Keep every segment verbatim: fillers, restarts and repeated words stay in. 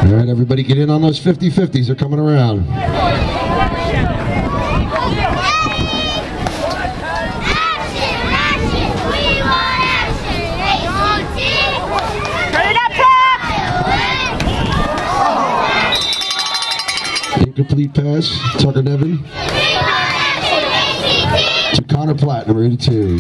All right, everybody get in on those fifty fifties. They're coming around. Incomplete pass, Tucker Nevin to Connor Platt, number eighty-two.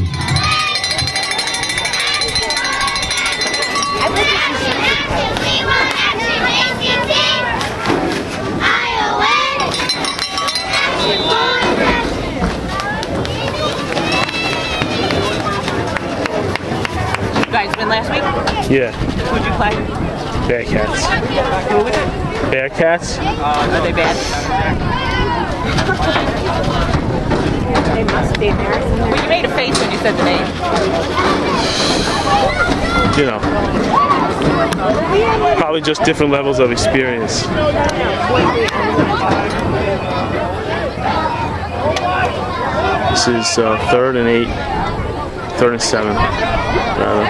You guys win last week? Yeah. Who'd you play? Bearcats. Who was it? Bearcats? Are they bad? They must be embarrassing. Well, you made a face when you said the name. You know. Probably just different levels of experience. This is uh, third and eight. Third and seven, rather.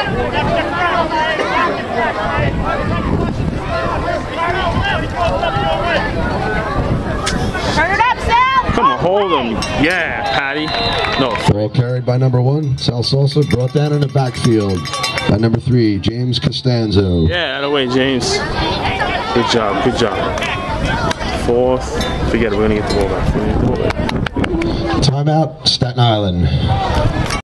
Turn it up, Sal! Come on, hold him. Yeah, Patty. No. Ball carried by number one, Sal Sosa, brought down in the backfield by number three, James Costanzo. Yeah, out of the way, James. Good job, good job. Fourth. Forget it, we're going to get the ball back. We're gonna get the ball back. Timeout, Staten Island.